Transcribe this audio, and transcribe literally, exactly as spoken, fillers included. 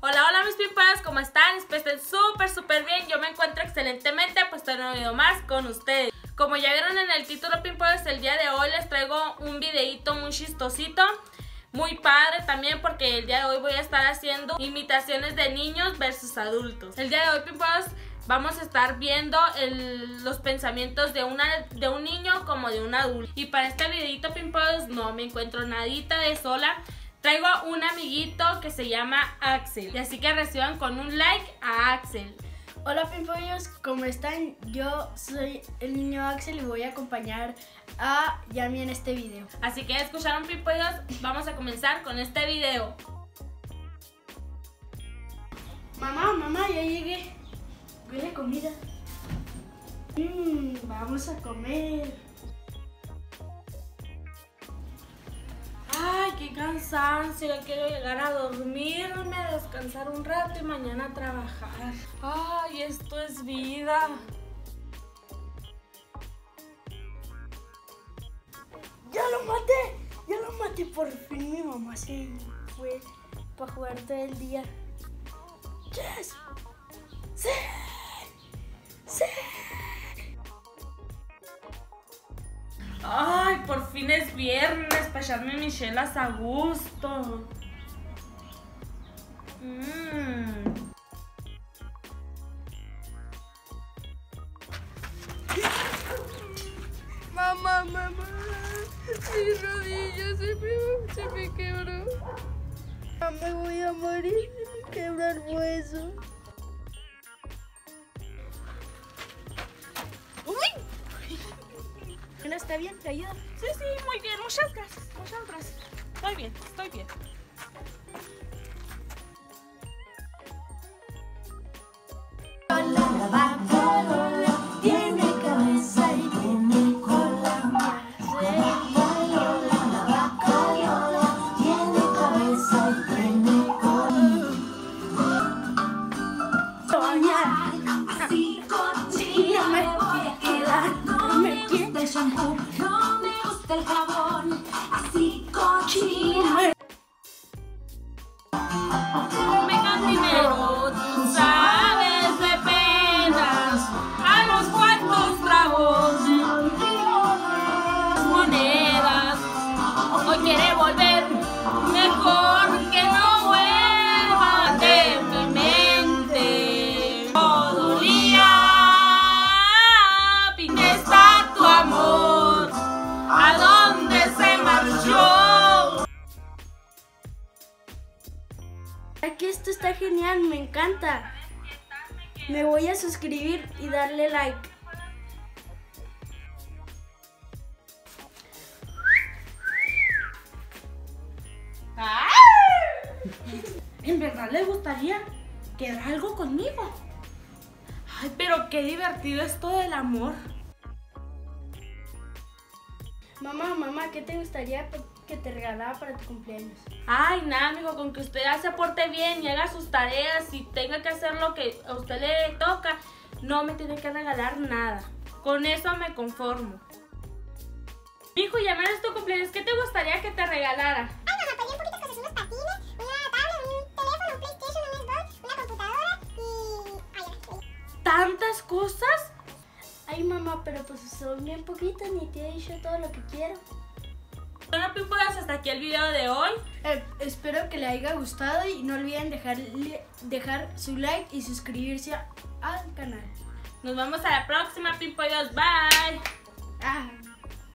Hola, hola mis pimpadas, ¿cómo están? Espero estén súper, súper bien. Yo me encuentro excelentemente, pues estoy en un video más con ustedes. Como ya vieron en el título, pimpadas, el día de hoy les traigo un videito muy chistosito, muy padre también, porque el día de hoy voy a estar haciendo imitaciones de niños versus adultos. El día de hoy, pimpadas, vamos a estar viendo el, los pensamientos de, una, de un niño como de un adulto. Y para este videito, pimpadas, no me encuentro nadita de sola. Traigo un amiguito que se llama Axel. Y así que reciban con un like a Axel. Hola pimpollos, ¿cómo están? Yo soy el niño Axel y voy a acompañar a Yami en este video. Así que escucharon, pimpollos, vamos a comenzar con este video. Mamá, mamá, ya llegué. Huele comida. Mmm, vamos a comer. Ay, qué cansancio, ya quiero llegar a dormirme, a descansar un rato y mañana a trabajar. Ay, esto es vida. ¡Ya lo maté! ¡Ya lo maté! Por fin mi mamá se fue para jugar todo el día. ¡Yes! ¡Sí! ¡Sí! Ay, por fin es viernes para echarme mis chelas a gusto. Mmm. Mamá, mamá, mi rodilla se me, se me quebró. Me voy a morir, me quebra el hueso. ¿Está bien? ¿Te ayuda? Sí, sí, muy bien, muchas gracias, muchas gracias. Estoy bien, estoy bien. La vaca Lola tiene cabeza y tiene cola. La vaca Lola, la vaca Lola tiene cabeza y tiene cola. Soñar así cochina me voy a quedar. No me gusta el shampoo, no me gusta el jabón. Así cochina. Me cantinero, tú sabes de penas, a los cuantos tragos, monedas. Hoy quiere volver, mejor que no vuelva de mi mente. Todo día, ¿dónde está tu amor? ¿A dónde se marchó? Aquí esto está genial, me encanta. Me voy a suscribir y darle like. ¿En verdad le gustaría quedar algo conmigo? Ay, pero qué divertido esto del amor. Mamá, mamá, ¿qué te gustaría que te regalara para tu cumpleaños? Ay, nada, amigo, con que usted ya se porte bien y haga sus tareas y tenga que hacer lo que a usted le toca, no me tiene que regalar nada. Con eso me conformo. Hijo, ya me es tu cumpleaños, ¿qué te gustaría que te regalara? Ay, mamá, pedí un poquito cosas, unos patines, una tablet, un teléfono, un PlayStation, un Xbox, una computadora y... Ay, ya. ¿Tantas cosas? Ay, mamá, pero pues son bien poquitas, ni te he dicho todo lo que quiero. Bueno, pimpollas, hasta aquí el video de hoy. Eh, espero que le haya gustado y no olviden dejar, dejar su like y suscribirse al canal. Nos vemos a la próxima, pimpollas. Bye.